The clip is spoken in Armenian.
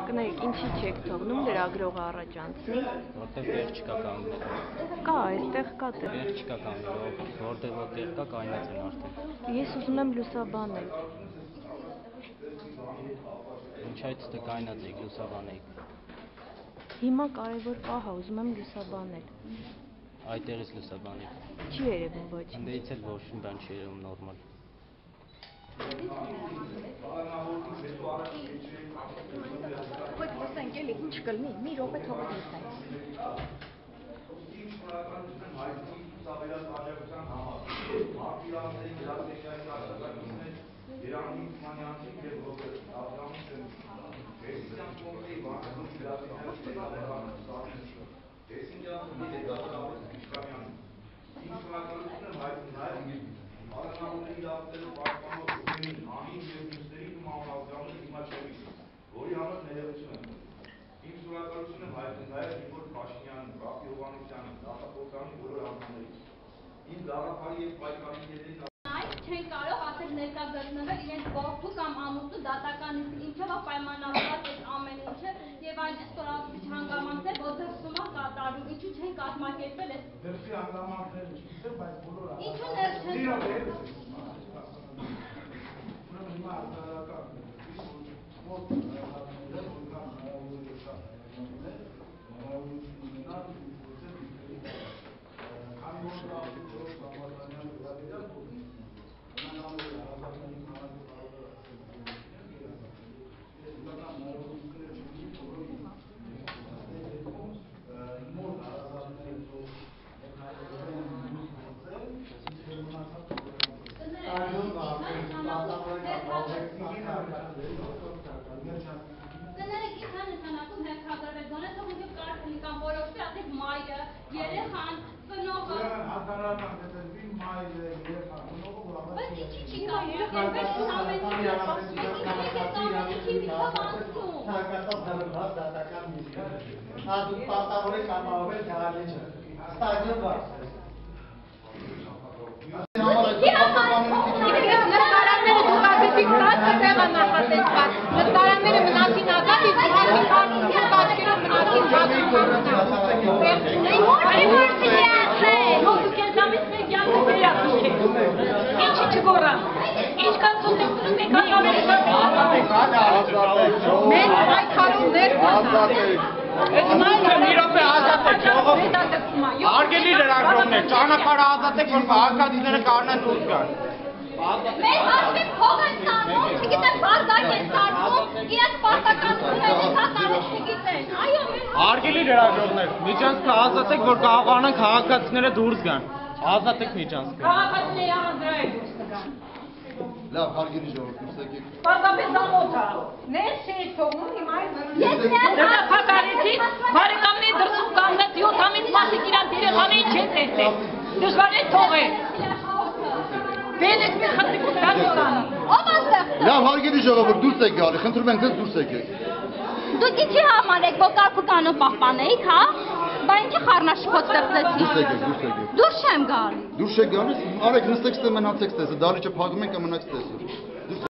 Կներեք, ինչի չեք թողնում լրագրողը առաջ անցնի։ Որտեղ տեղ չկա կանգնել։ Կա, այստեղ կա տեղ։ Տեղ չկա կանգնել, որտեղ տեղ կա կայնած են արդեն։ Ես ուզում եմ լուսաբանել։ Ինչ այդ ստե կայնած եք, լուսաբանեիք։ Հիմա կարևոր պահ է, ուզում եմ լուսաբանել։ Այդ տեղից լուսաբանեիք։ Չի երևում ոչ։ Ընդդեից էլ ոչ մի բան չի երևում նորմալ։ Ոյ խոսենք էլի, ինչ կլինի, մի րոպե թողեք լսենք։ Չեն կարող ասել ներկայացնել իրենց որդու կամ ամուսնու դատականից ինչով է պայմանավորված այս ամեն ինչը եւ այն ստորագրիչ հանգամանքներ, որ դրսում է կատարում, ինչու չեն կազմակերպել այս դրսի հանգամանքները չգիտեմ, բայց բոլորը ինչու ներս չեն Արգելի լրագրողներ, ճանապարհը ազատեք, որ հարկադիրները կարողանան դուրս գան։ Մեր հաշվի փող են ստանում, չգիտեմ, բարձակ են ստանում, իրենց պարտականությունները կատարել չգիտեն, այո, Արգելի լրագրողներ, միջանցքը ազատեք, որ կարողանան քաղաքացիները դուրս գան։ Ազատեք միջանցքը։ Քաղաքացիները հանրային դուրս կգան։ Լավ, հարգելի ժողովուրդ, դուրս եկեք։ Պարզապես ամոթա, ներս չէի թողնում, հիմա ես դրդապատարեցի, բարեկամների դրսում կանգնած 7 ամիս մարդիկ իրանց երեխաներին չեն տեսել, դժվար է թողել։ Բերեք մի խնդրիկ դատորանը։ Ով աստեղ։ Լավ, հարգելի ժողովուրդ, դուրս եք գալի, խնդրում ենք ձեզ դուրս եկեք։ Դուք ինչի համար եք, որ կարգ ու կանոն պահպանեիք, հա? Բա ինչի խառնաշփոթ ստեղծեցիք։ Դուրս եկեք, դուրս եկեք։ Դուրս չեմ գալի։ Դուրս եք գալիս, արեք նստեք ստե մնացեք ստեսը, դալիճը փակում ենք կմնաք ստեսը։